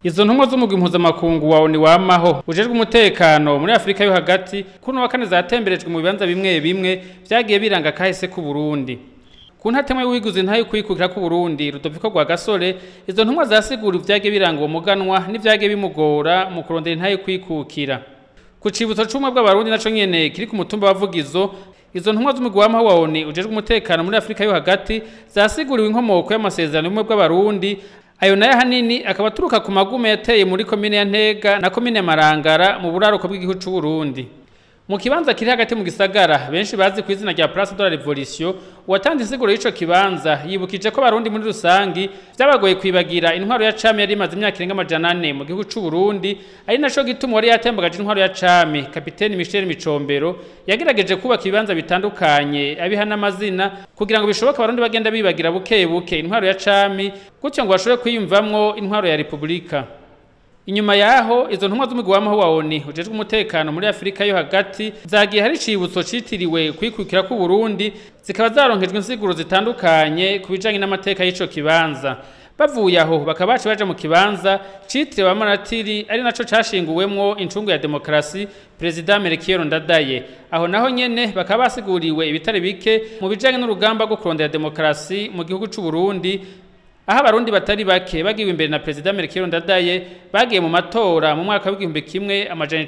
Izo ntumwa z'umugwi mpuzamakungu wa ONU wamaho ujejwe umutekano muri Afrika yo hagati kuno wa kane zatemberejwe mu bibanza bimwe bimwe vyagiye biranga kahise ku Burundi. Ku ntatemwe wiguze ntayo kwikukira ku Burundi Rudoviko Rwagasore, izo ntumwa zasigura ivyagiye biranga uwo muganwa n'ivyagiye bimugora mu kurondera ntayo kwikukira. Ku cibutso c'umwe bw'abarundi naco nyene kiri ku mutumba wa Vugizo, izo ntumwa z'umugwi wamaho wa ONU ujejwe umutekano muri Afrika yo hagati zasiguriwe inkomoko y'amasezerano y'umwe bw'abarundi. Ayo nayo hanini akaba aturuka ku magume yateye muri komine ya Ntega na komine ya Marangara mu buraruko bw'igihugu c'u Burundi. Mu kibanza kiri hagati mu gisagara benshi bazi ku izina rya Place de la Révolution, uwatanze insiguro y'ico kibanza yibukije ko abarundi muri rusangi vyabagoye kwibagira intwaro ya cami yari imaze imyaka irenga 400 mu gihugu c'u Burundi, ari naco gituma wari yatembagaje intwaro ya cami Kapiteni Michel Micombero yagerageje kubaka ibibanza bitandukanye abiha n'amazina kugira ngo bishoboke abarundi bagenda bibagira buke buke intwaro ya cami gutyo ngo bashobore kwiyumvamwo intwaro ya Republika. Inyuma yaho izo ntumwa z'umugwi wamaho wa ONU ujejwe umutekano muri Afrika yo hagati zagiye hari cibutso citiriwe kwikukira ku Burundi, zikaba zaronkejwe insiguro zitandukanye kubijanye n'amateka y'ico kibanza. Bavuye aho bakaba baje mu kibanza citiriwe Amaratiri ari naco cashinguwemwo incungu ya demokrasi President Melchior Ndadaye. Aho naho nyene bakaba basiguriwe ibitari bike mu bijanye n'urugamba rwo kurondera demokrasi mu gihugu c'u Burundi. Aha abarundi batari bake bagiwe imbere na President Melchior Ndadaye bagiye mu matora mu mwaka w'igihumbi kimwe amajana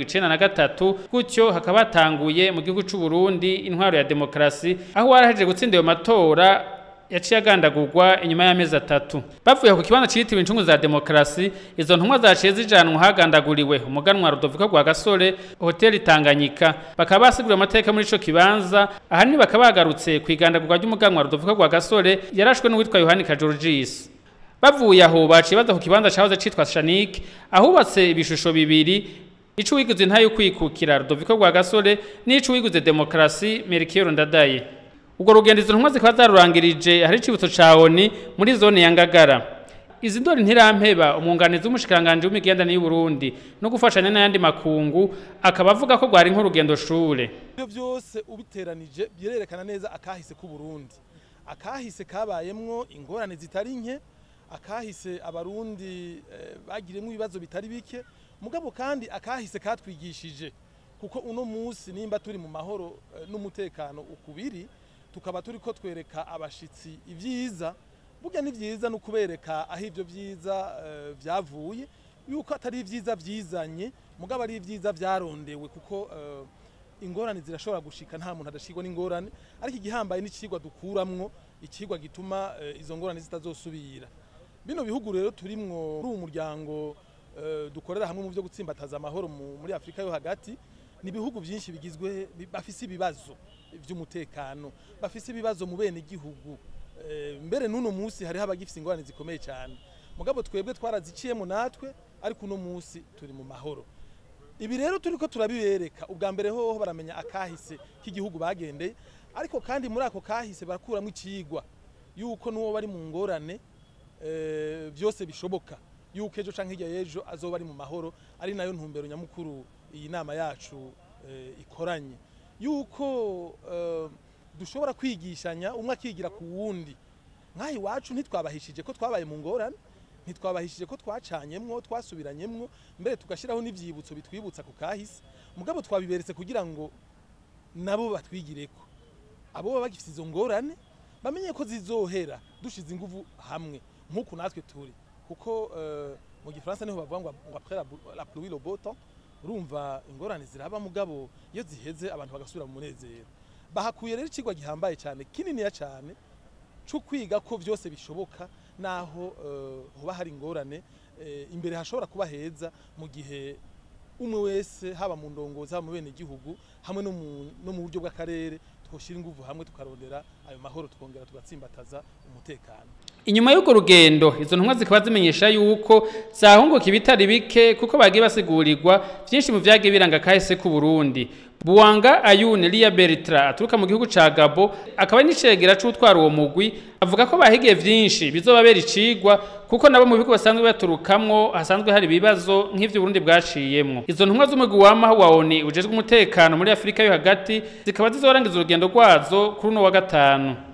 1993, gutyo hakaba hatanguye mu gihugu c'u Burundi intwaro ya demokrasi, aho waraheje gutsinda ayo matora yaciye agandagurwa inyuma y'amezi 3. Bavuye ku kibanza citiriwe incungu za demokrasi, izo ntumwa zaciye zijanwa hagandaguriwe umuganwa Rudoviko Rwagasore Hotel Tanganyika, bakaba basigura amateka muri ico kibanza. Ahanini bakaba bagarutse kwigandagurwa ry'umuganwa Rudoviko Rwagasore yarashwe n'uwitwa Yohani Kajorgis. Bavuye aho baciye baza ku kibanza cahoze citwa Shanik, ahubatse ibishusho bibiri, ico wiguze ntayo kwikukira Rudoviko Rwagasore n'ico wiguze demokrasi Melchior Ndadaye. Ubwo rugendo izo ntumwa zikaba zarurangirije hari cibutso ca ONU muri zone ya Ngagara. Izi ndori ntirampeba umwunganizi w'umushikiranganje w'imigenderanire y'u Burundi no gufashanya n'ayandi makungu akaba avuga ko gwari nk'urugendo shure. Ibyo byose ubiteranije byererekana neza akahise ku Burundi. Akahise kabayemwo ingorane zitari nke, akahise abarundi bagiremwe ibibazo bitari bike, mugabo kandi akahise katwigishije kuko uno munsi nimba turi mu mahoro n'umutekano ukubiri, tukaba turi ko twereka abashitsi ivyiza. Burya ni vyiza no kubereka aho ivyo vyiza vyavuye, yuko atari ivyiza vyizanye mugabo ari ivyiza vyarondewe, kuko ingorane zirashobora gushika nta muntu adashigwa n'ingorane, ariko igihambaye n'icigwa dukuramwo, icigwa gituma izo ngorane zitazosubira. Bino bihugu rero turimwo uri umuryango dukorera hamwe mu byo gutsimbataza amahoro muri Afrika yo hagati, ni bihugu byinshi bigizwe bafise ibibazo by'umutekano, bafise ibibazo mu bene igihugu. Mbere nuno munsi hari habagifise ingorane zikomeye cyane, mugabo twebwe twaraziciyemo natwe, ariko uno munsi turi mu mahoro. Ibi rero turiko turabibereka ubwa mbere hoho baramenya akahise k'igihugu bagendeye, ariko kandi muri ako kahise barakuramwo icigwa yuko nuwo bari mu ngorane byose bishoboka, yuko ejo canke hirya y'ejo azoba ari mu mahoro. Ari nayo ntumbero nyamukuru iyi nama yacu ikoranye, yuko dushobora kwigishanya, umwe akigira ku wundi. Nkahi wacu ntitwabahishije ko twabaye mu ngorane, ntitwabahishije ko twacanyemwo, twasubiranyemwo, mbere tugashiraho n'ivyibutso bitwibutsa ku kahise, mugabo twabiberetse kugira ngo nabo batwigireko. Abo baba bagifite izo ngorane bamenye ko zizohera dushize inguvu hamwe nk'uko natwe turi, kuko mu Gifaransa niho bavuga ngo après la pluie le beau temps. Urumva ingorane ziraba, mugabo iyo ziheze abantu bagasubira mu munezero. Bahakuye rero icigwa gihambaye cyane, kinini ya cyane, cyo kwiga ko byose bishoboka naho hoba hari ingorane, imbere hashobora kuba heza mu gihe umwe wese haba mu ndongozi haba mu bene igihugu hamwe no mu buryo bw'akarere twoshira inguvu hamwe tukarondera ayo mahoro, tukongera tugatsimbataza umutekano. Inyuma y'uko rugendo izo ntumwa zikaba zimenyesha yuko zahunguka ibitari bike kuko bagiye basigurirwa byinshi mu vyagiye biranga kahise ku Burundi. Buwanga Ayune Lia Bertra aturuka mu gihugu ca Gabo akaba n'icegera c'utwara uwo mugwi, avuga ko bahigiye vyinshi bizobabera icigwa kuko nabo mu bihugu basanzwe baturukamwo hasanzwe hari ibibazo nk'ivyo Burundi bwaciyemwo. Izo ntumwa z'umugwi wamaho wa ONU ujejwe umutekano muri Afrika yo hagati zikaba zizorangiza urugendo rwazo kuri uno wa gatanu.